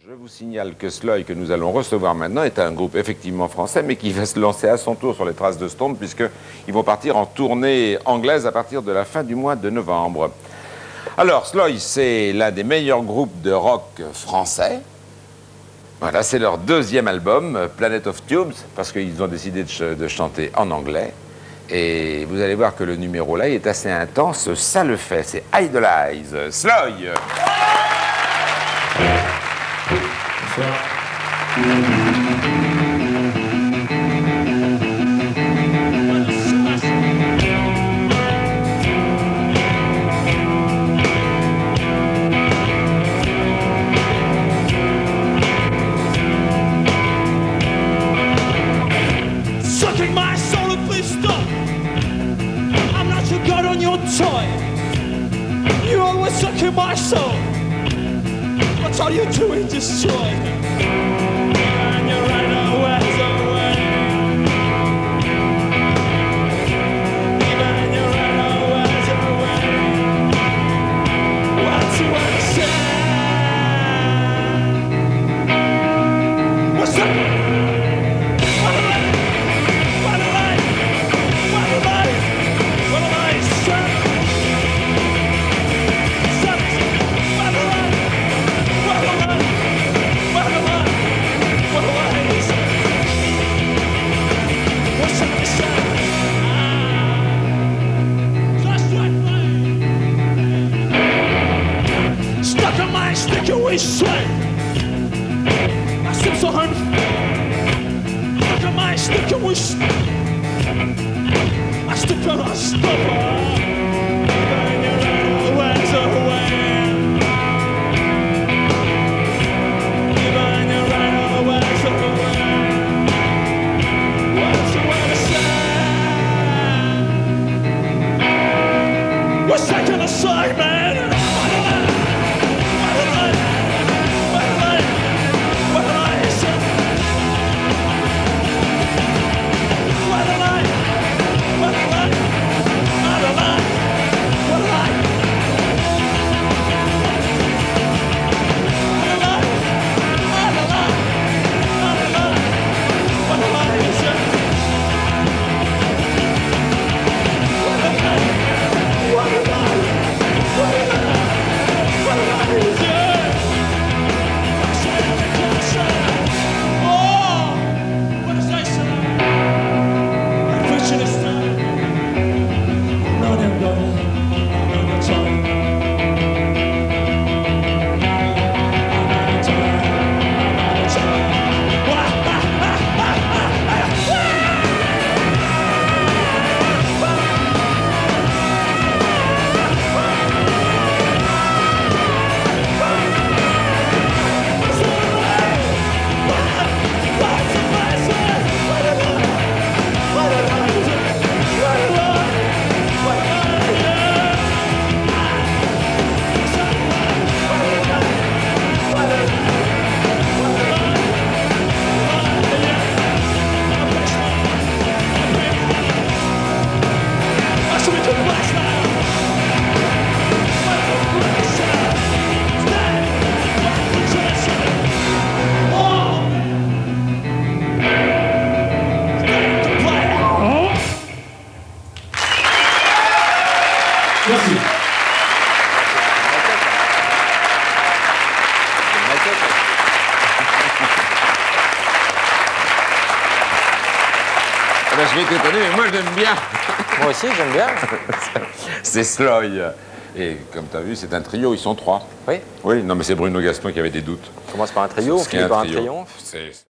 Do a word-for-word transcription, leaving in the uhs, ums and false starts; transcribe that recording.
Je vous signale que Sloy, que nous allons recevoir maintenant, est un groupe effectivement français, mais qui va se lancer à son tour sur les traces de Stone, puisqu'ils vont partir en tournée anglaise à partir de la fin du mois de novembre. Alors, Sloy, c'est l'un des meilleurs groupes de rock français. Voilà, c'est leur deuxième album, Planet of Tubes, parce qu'ils ont décidé de, ch de chanter en anglais. Et vous allez voir que le numéro là est assez intense, ça le fait, c'est Idolize, Sloy. Sucking my soul, please stop. I'm not your god on your toy. You're always sucking my soul. That's all you do is destroy. And you're right always away. Even you're right always away. What's you wanna say? What's up? What a life! What a life! What a life! What a life, son! Son! What a life! What a life! What a life! What a life! What's up, son? Just like mine. Stuck on my sticky waist sweat. I seem so hurt. Stuck on my sticky waist. I stick on a stopper. Then you're always away. Even you're always away. What's the way to say? What's that gonna say, man? What a life! What a life! What a life! What a life, son! What a life! What a life! What a life! What a life! What a life! What a life! What a life! What a life, son! What a life! What a life! What a life! What a life, son! I said it again, son. Oh! What is that, son? I'm preaching this time. No, no, no, no, no time. No time. No time. Wah, ha, ha, ha, ha, ha. What's the lesson? What a life! What a life! What a life! What a life! What a life! What a life! What should we do last night? What a great show! Stay! What a treasure! Oh! Stay to play! Merci. Eh ben, je vais t'étonner, mais moi j'aime bien. Moi aussi, j'aime bien. C'est Sloy. Et comme tu as vu, c'est un trio, ils sont trois. Oui. Oui, non mais c'est Bruno Gaston qui avait des doutes. On commence par un trio, on Ce qui est finit par un trio, triomphe. c'est-